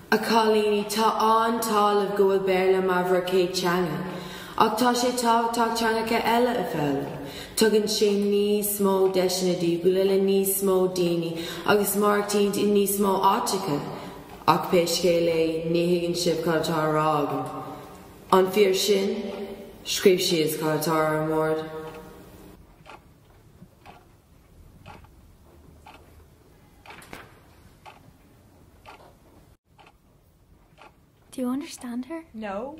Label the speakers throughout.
Speaker 1: A cholíní tá antálamh go bhfuil béarla má bhar cé teanga, ach tá sé tábhachtach teangacha eile a bhealach. Tugann sé níos mó deisinaí go le níos mó daoine agus martíint i níos mó áiteacha, ach péiscé le ní higann sibh cailtá rágan. An fíor sin, scríb siad cailtá ar an mór.
Speaker 2: Do you understand her?
Speaker 3: No.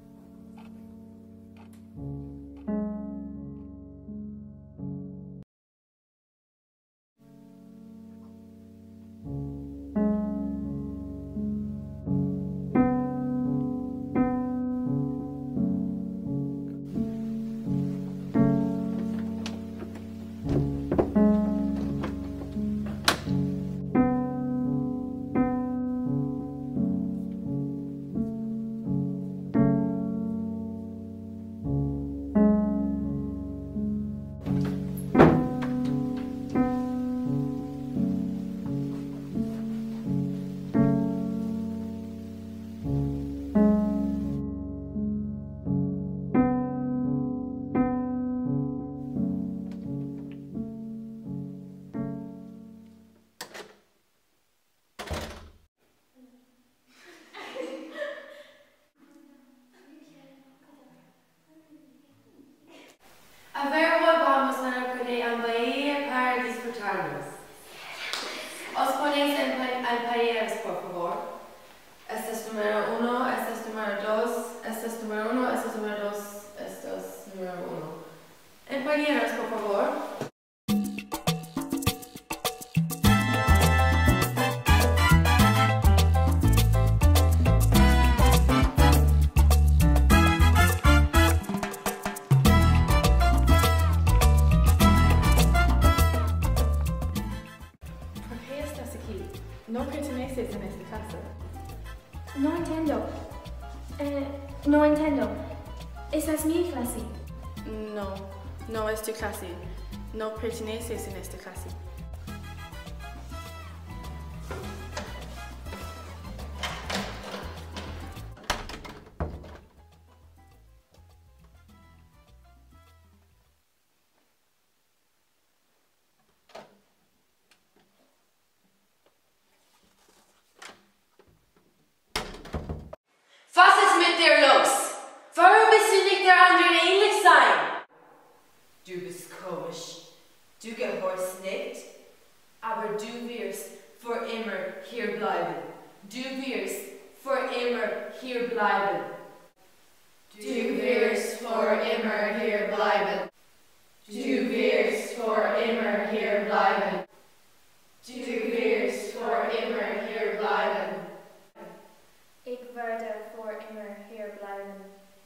Speaker 1: A ver what vamos a recordar en Bahía para disfrutarnos. Os ponéis en países, por favor. Este es número 1, este es número 2, este es número 1, este es número 2, este es número 1. En países, por favor.
Speaker 3: No perteneces en esta clase.
Speaker 2: No entiendo. No entiendo. Esa es mi clase.
Speaker 3: No, no es tu clase. No perteneces en esta clase.
Speaker 1: Was ist mit dir los? Warum bist du nicht der anderen ähnlich sein? Du bist komisch. Du gehorchst nicht, aber du wirst für immer hier bleiben. Du wirst für immer hier bleiben. Du wirst für immer hier bleiben. Du wirst für immer hier bleiben. Du wirst für immer hier bleiben.
Speaker 2: Ik werde voor immer hier blijven.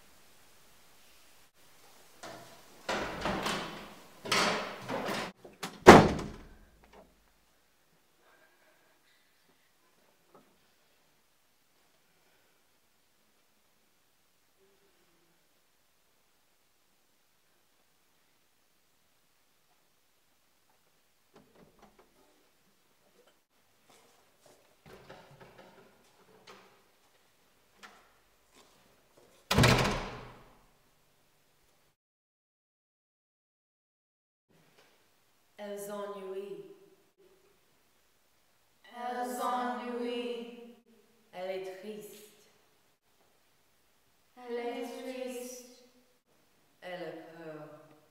Speaker 1: Elles ennuient. Elles ennuient. Elle est triste.
Speaker 2: Elle est triste.
Speaker 1: Elle a peur.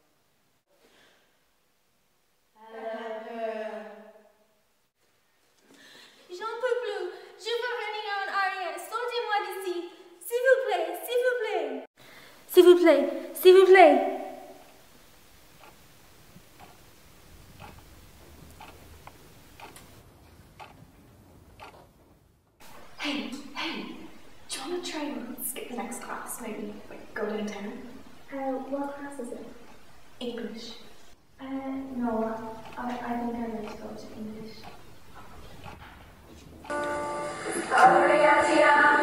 Speaker 2: Elle a peur. J'en peux plus. Je veux revenir en arrière. Sortez-moi d'ici. S'il vous plaît, s'il vous plaît. S'il vous plaît, s'il vous plaît.
Speaker 4: Hey, do you want to try and skip the next class? Maybe like go downtown?
Speaker 2: What class is it?
Speaker 4: English.
Speaker 2: No, I think I'd like to go to English.